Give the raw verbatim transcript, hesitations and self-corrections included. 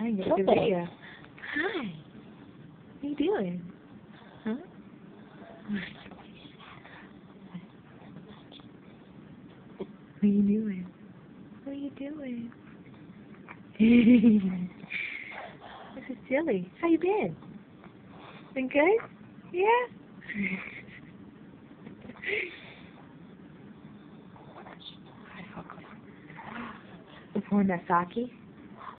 I didn't get a good Okay. video. Hi. What are you doing? Huh? What are you doing? What are you doing? This is silly. How you been? Been good? Yeah? The porn that sake?